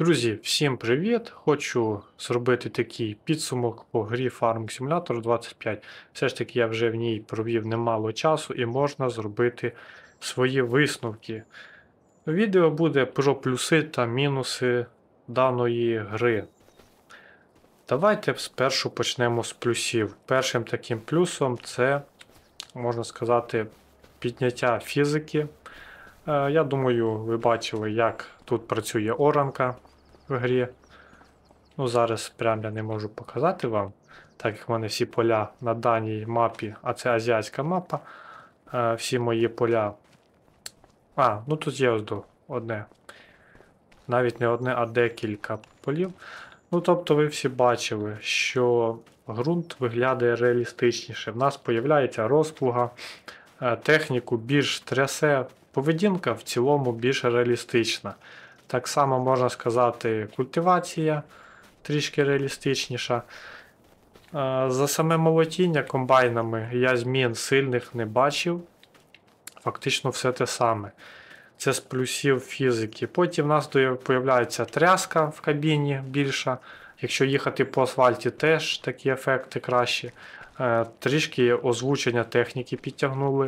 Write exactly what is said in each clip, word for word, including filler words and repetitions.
Друзі, всім привіт! Хочу зробити такий підсумок по грі Farming Simulator двадцять п'ять. Все ж таки я вже в ній провів немало часу і можна зробити свої висновки. Відео буде про плюси та мінуси даної гри. Давайте спершу почнемо з плюсів. Першим таким плюсом це, можна сказати, підняття фізики. Я думаю, ви бачили, як тут працює оранка в грі. Ну, зараз прям я не можу показати вам, так як в мене всі поля на даній мапі, а це азіатська мапа. Всі мої поля. А, ну тут є ось одне. Навіть не одне, а декілька полів. Ну, тобто ви всі бачили, що ґрунт виглядає реалістичніше. В нас з'являється розплуга, техніку більш трясе. Поведінка в цілому більш реалістична. Так само можна сказати, культивація трішки реалістичніша. За саме молотіння комбайнами я змін сильних не бачив. Фактично все те саме. Це з плюсів фізики. Потім в нас з'являється тряска в кабіні більша. Якщо їхати по асфальті, теж такі ефекти кращі. Трішки озвучення техніки підтягнули.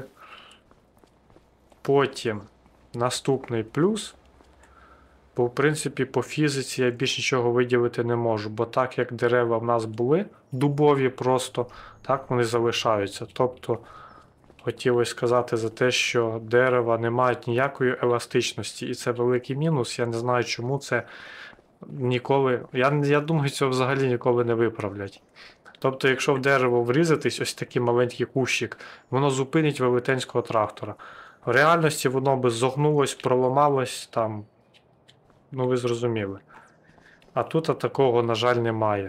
Потім наступний плюс, бо в принципі по фізиці я більш нічого виділити не можу, бо так як дерева в нас були дубові просто, так вони залишаються. Тобто хотілося сказати за те, що дерева не мають ніякої еластичності, і це великий мінус. Я не знаю, чому це ніколи, я, я думаю, цього взагалі ніколи не виправлять. Тобто, якщо в дерево врізатись, ось такий маленький кущик, воно зупинить велетенського трактора. В реальності воно би зогнулось, проламалось там, ну ви зрозуміли. А тут такого, на жаль, немає.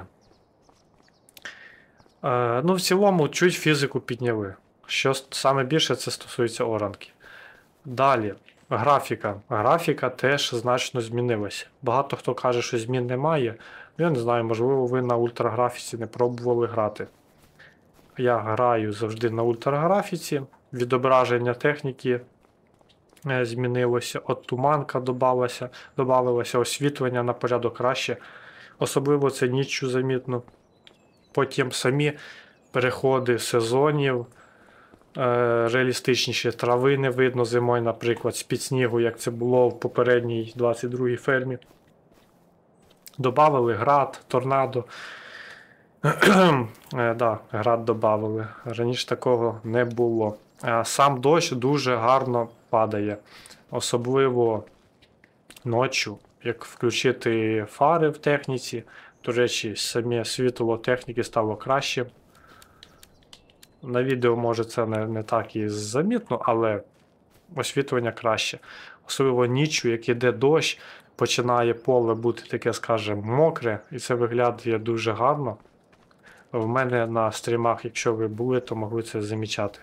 Е, ну, в цілому, чуть фізику підняли. Що саме більше це стосується оранки. Далі, графіка. Графіка теж значно змінилася. Багато хто каже, що змін немає. Я не знаю, можливо, ви на ультраграфіці не пробували грати. Я граю завжди на ультраграфіці. Відображення техніки змінилося, от туманка додалася, додалося, освітлення на порядок краще. Особливо це ніччю замітно. Потім самі переходи сезонів, е, реалістичніші, трави не видно зимою, наприклад, з-під снігу, як це було в попередній двадцять другій фермі. Добавили град, торнадо. е, да, град добавили. Раніше такого не було. Сам дощ дуже гарно падає. Особливо ночі, як включити фари в техніці. До речі, саме світло техніки стало краще. На відео може це не, не так і замітно, але освітлення краще. Особливо ніччю, як іде дощ, починає поле бути таке, скажімо, мокре, і це виглядає дуже гарно. В мене на стрімах, якщо ви були, то могли це замічати.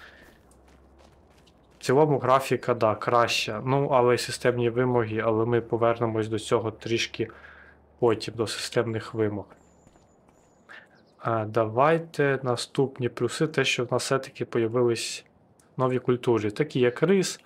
В цілому графіка, да, краща. Ну, але й системні вимоги, але ми повернемось до цього трішки потім, до системних вимог. А, давайте наступні плюси, те, що в нас все-таки з'явились нові культури, такі як рис.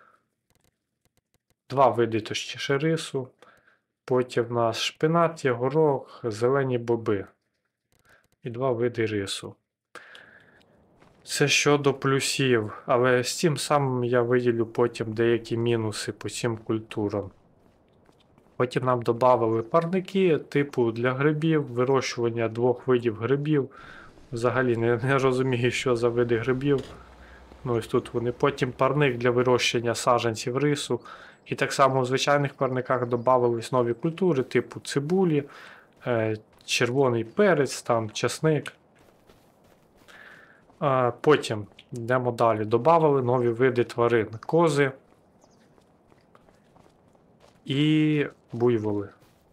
Два види точніше рису. Потім в нас шпинат, є горох, зелені боби. І два види рису. Це щодо плюсів, але з цим самим я виділю потім деякі мінуси по цим культурам. Потім нам додали парники, типу для грибів, вирощування двох видів грибів. Взагалі не, не розумію, що за види грибів. Ну ось тут вони. Потім парник для вирощення саджанців рису. І так само в звичайних парниках додавались нові культури, типу цибулі, е, червоний перець, там, часник. А потім йдемо далі. Добавили нові види тварин. Кози і буйволи.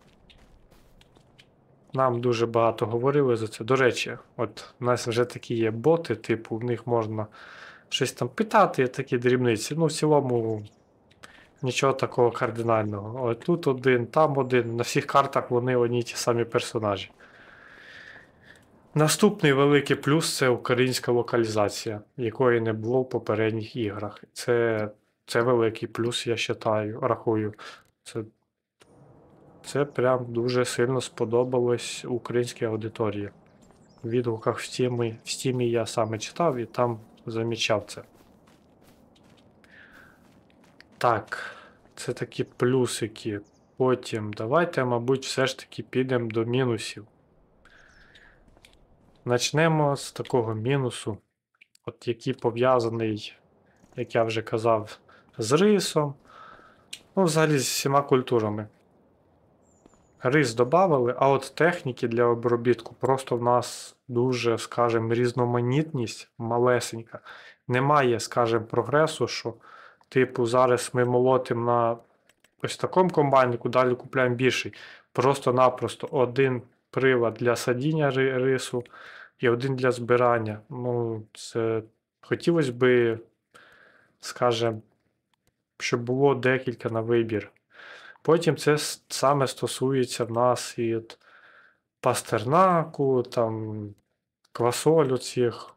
Нам дуже багато говорили за це. До речі, от у нас вже такі є боти, типу, в них можна щось там питати, такі дрібниці. Ну, в цілому нічого такого кардинального. От тут один, там один, на всіх картах вони одні ті самі персонажі. Наступний великий плюс – це українська локалізація, якої не було в попередніх іграх. Це, це великий плюс, я вважаю, рахую. Це Це прям дуже сильно сподобалось українській аудиторії. В відгуках в Steam, в Steam я саме читав і там замічав це. Так, це такі плюсики. Потім давайте, мабуть, все ж таки підемо до мінусів. Начнемо з такого мінусу, от який пов'язаний, як я вже казав, з рисом. Ну, взагалі з всіма культурами. Рис додавали, а от техніки для обробітку просто в нас дуже, скажімо, різноманітність малесенька. Немає, скажімо, прогресу, що, типу, зараз ми молотимо на ось такому комбайнику, далі купляємо більший. Просто-напросто один прилад для садіння рису і один для збирання. Ну, це хотілося б, скажімо, щоб було декілька на вибір. Потім це саме стосується в нас і от пастернаку, там, квасолю цих.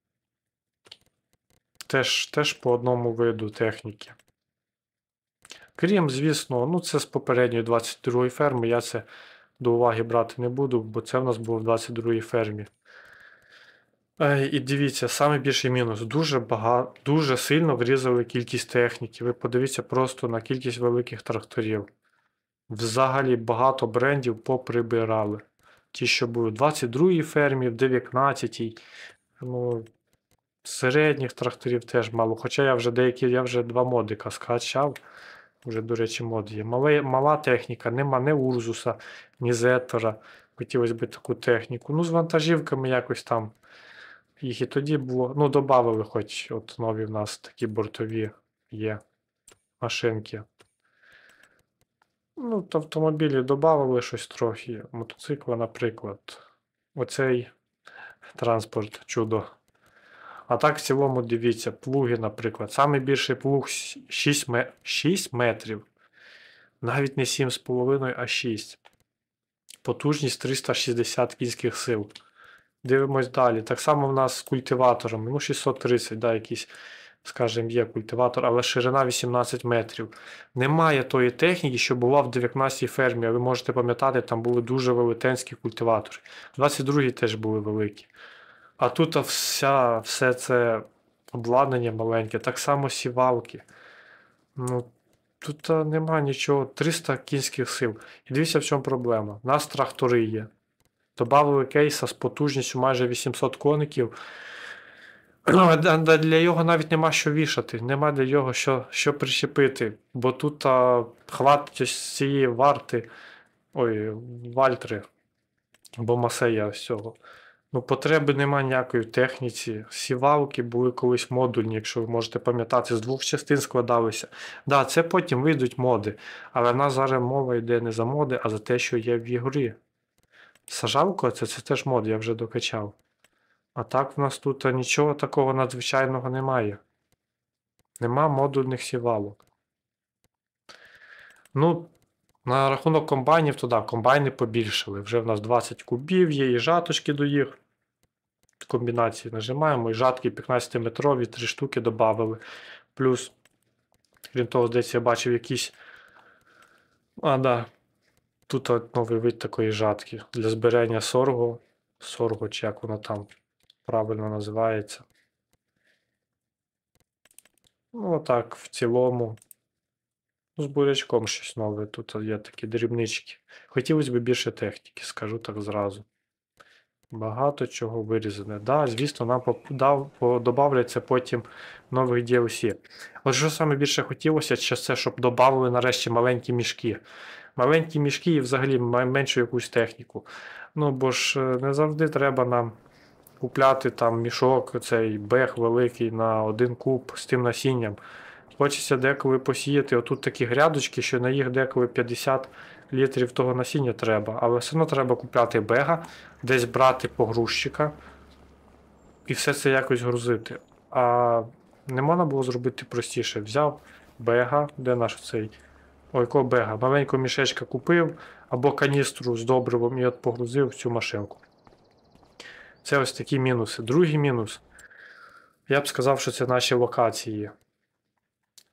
Теж, теж по одному виду техніки. Крім, звісно, ну це з попередньої двадцять другої ферми, я це до уваги брати не буду, бо це в нас було в двадцять другій фермі. Е, і дивіться, саме більший мінус. Дуже багато, дуже сильно врізали кількість техніки. Ви подивіться просто на кількість великих тракторів. Взагалі багато брендів поприбирали. Ті, що були в двадцять другій фермі, в дев'ятнадцятій. Ну, середніх тракторів теж мало. Хоча я вже деякі, я вже два модика скачав. Вже, до речі, мод є. Мале, мала техніка, нема ні Урзуса, ні Зеттора. Хотілося б таку техніку. Ну, з вантажівками якось там. Їх і тоді було. Ну, додавали хоч от нові в нас такі бортові є машинки. Ну, то автомобілі додавали щось трохи. Мотоцикла, наприклад. Оцей транспорт чудо. А так в цілому дивіться, плуги, наприклад. Самий більший плуг шість метрів. Навіть не сім з половиною, а шість. Потужність триста шістдесят кінських сил. Дивимось далі. Так само в нас з культиваторами. Ну, шістсот тридцять, да, якийсь, скажімо, є культиватор, але ширина вісімнадцять метрів. Немає тої техніки, що була в дев'ятнадцятій фермі. Ви можете пам'ятати, там були дуже велетенські культиватори. В двадцять другій теж були великі. А тут вся, все це обладнання маленьке, так само сівалки. Ну, тут нема нічого, триста кінських сил. І дивіться, в чому проблема. У нас трактори є. Добавили кейса з потужністю майже вісімсот коників. Для його навіть нема що вішати, нема для його що що прищепити. Бо тут а, хватить ось цієї варти, ой, вальтри, або масея ось цього. Ну, потреби нема ніякої в техніці. Сівалки були колись модульні, якщо ви можете пам'ятати, з двох частин складалися. Так, да, це потім вийдуть моди. Але в нас зараз мова йде не за моди, а за те, що є в ігрі. Сажалка це, це теж мод, я вже докачав. А так в нас тут нічого такого надзвичайного немає. Нема модульних сівалок. Ну, на рахунок комбайнів, то так, комбайни побільшили. Вже в нас двадцять кубів є, і жаточки до їх. Комбінації нажимаємо, і жатки п'ятнадцятиметрові, три штуки додали. Плюс, крім того, здається, я бачив якісь. А, да. Тут от новий вид такої жатки. Для збирання сорго. Сорго, чи як воно там правильно називається. Ну, отак, в цілому. Ну, з бурячком щось нове. Тут є такі дрібнички. Хотілося б більше техніки, скажу так зразу. Багато чого вирізане. Да, звісно, нам додавляться потім нових ді ел сі. От що саме більше хотілося, це щоб додали нарешті маленькі мішки. Маленькі мішки і взагалі меншу якусь техніку. Ну, бо ж не завжди треба нам купляти там мішок, цей бех великий на один куб з тим насінням. Хочеться деколи посіяти. Отут такі грядочки, що на їх деколи п'ятдесят літрів того насіння треба. Але все одно треба купляти бега, десь брати погрузчика і все це якось грузити. А не можна було зробити простіше. Взяв бега, де наш цей, ой, якого бега, маленького мішечка купив, або каністру з добривом і от погрузив в цю машинку. Це ось такі мінуси. Другий мінус. Я б сказав, що це наші локації.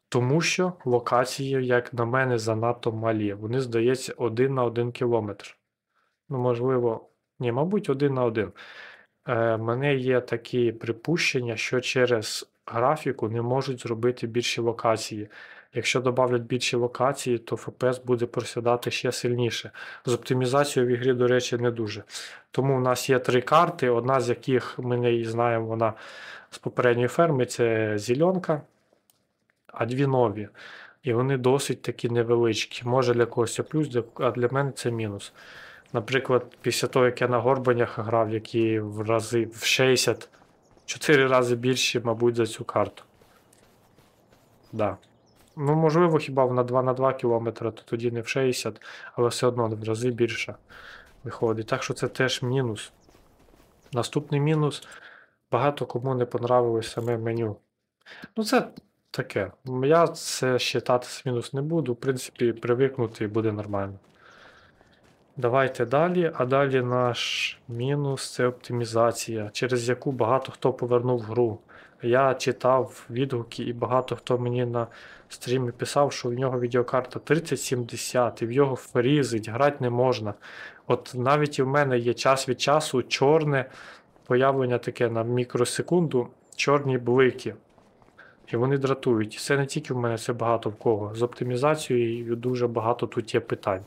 Тому що локації, як на мене, занадто малі. Вони, здається, один на один кілометр. Ну, можливо, ні, мабуть, один на один. Е, мене є такі припущення, що через графіку не можуть зробити більші локації. Якщо додавлять більші локації, то еф пі ес буде просідати ще сильніше. З оптимізацією в ігрі, до речі, не дуже. Тому в нас є три карти, одна з яких ми не знаємо, вона з попередньої ферми, це зеленка, а дві нові. І вони досить такі невеличкі. Може для когось це плюс, а для мене це мінус. Наприклад, після того, як я на горбанях грав, які в рази в шістдесят, чотири рази більші, мабуть, за цю карту. Да. Ну, можливо, хіба на два на два кілометри, то тоді не в шістдесят, але все одно в рази більше виходить. Так що це теж мінус. Наступний мінус. Багато кому не понравилось саме меню. Ну, це таке. Я це вважати мінус не буду. В принципі, привикнути і буде нормально. Давайте далі. А далі наш мінус це оптимізація, через яку багато хто повернув гру. Я читав відгуки і багато хто мені на стрімі писав, що в нього відеокарта тридцять сімдесят і в його фрізить, грати не можна. От навіть і в мене є час від часу чорне появлення таке на мікросекунду, чорні блики. І вони дратують. Це не тільки в мене, це багато в кого. З оптимізацією дуже багато тут є питань.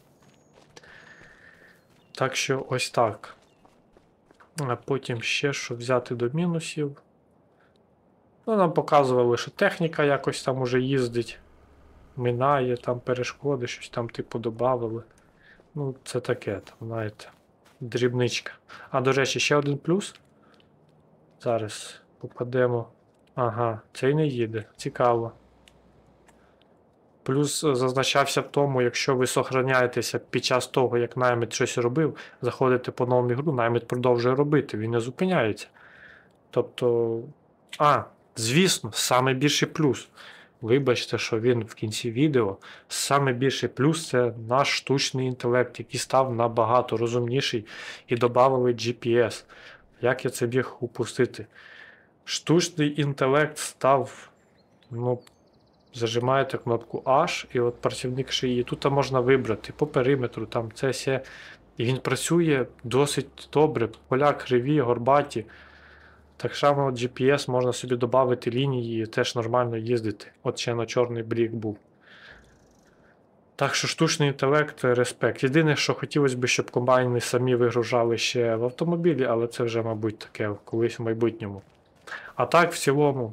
Так що ось так. А потім ще що взяти до мінусів. Ну, нам показували, що техніка якось там уже їздить, минає, там перешкоди, щось там типу додавали. Ну, це таке, там, знаєте, дрібничка. А, до речі, ще один плюс. Зараз попадемо. Ага, цей не їде. Цікаво. Плюс зазначався в тому, якщо ви сохраняєтеся під час того, як наймит щось робив, заходите по новому ігру, наймит продовжує робити, він не зупиняється. Тобто, а, звісно, саме більший плюс. Вибачте, що він в кінці відео. Саме більший плюс це наш штучний інтелект, який став набагато розумніший і додали джі пі ес. Як я це міг упустити? Штучний інтелект став, ну, зажимаєте кнопку H, і от працівник шиї. Тут можна вибрати по периметру, там це все. І він працює досить добре. Поля криві, горбаті. Так само джі пі ес можна собі додати лінії і теж нормально їздити. От ще на чорний блік був. Так що штучний інтелект, респект. Єдине, що хотілося б, щоб комбайни самі вигружали ще в автомобілі, але це вже, мабуть, таке колись в майбутньому. А так, в цілому,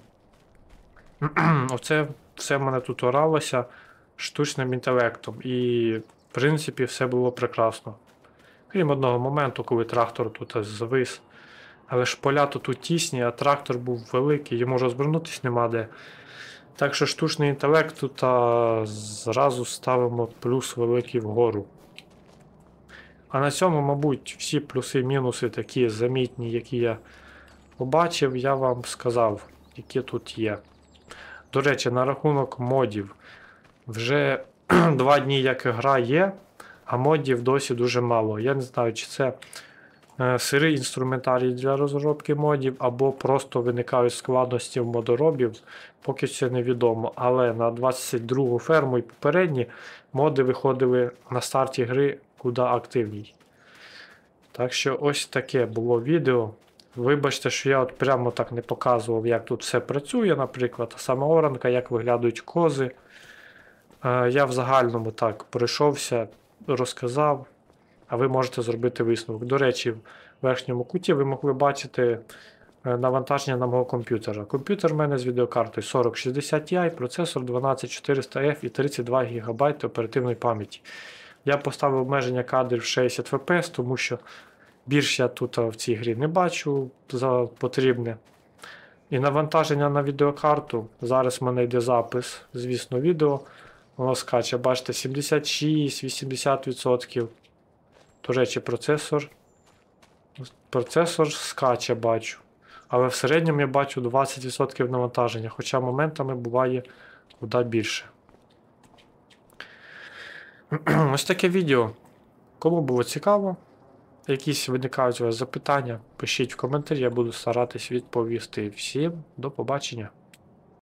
оце все в мене тут оралося штучним інтелектом. І, в принципі, все було прекрасно. Крім одного моменту, коли трактор тут завис. Але ж поля тут тісні, а трактор був великий, йому розвернутися нема де. Так що штучний інтелект тут а, зразу ставимо плюс великий вгору. А на цьому, мабуть, всі плюси-мінуси такі замітні, які я побачив, я вам сказав, які тут є. До речі, на рахунок модів. Вже два дні як гра є, а модів досі дуже мало. Я не знаю, чи це е, сирий інструментарій для розробки модів, або просто виникають складності в модоробів, поки це невідомо. Але на двадцять другу ферму і попередні моди виходили на старті гри куди активній. Так що ось таке було відео. Вибачте, що я от прямо так не показував, як тут все працює, наприклад, саме оранка, як виглядають кози. Е, я в загальному так пройшовся, розказав, а ви можете зробити висновок. До речі, в верхньому куті ви могли бачити навантаження на мого комп'ютера. Комп'ютер в мене з відеокартою сорок шістдесят Ти, процесор дванадцять чотириста еф і тридцять два гігабайти оперативної пам'яті. Я поставив обмеження кадрів шістдесят еф пі ес, тому що більш я тут в цій грі не бачу за потрібне. І навантаження на відеокарту. Зараз в мене йде запис, звісно, відео. Воно скаче, бачите, сімдесят шість вісімдесят відсотків. До речі, процесор. Процесор скаче, бачу. Але в середньому я бачу двадцять відсотків навантаження, хоча моментами буває куди більше. Ось таке відео. Кому було цікаво, якісь виникають у вас запитання, пишіть в коментарі, я буду старатись відповісти. Всім до побачення.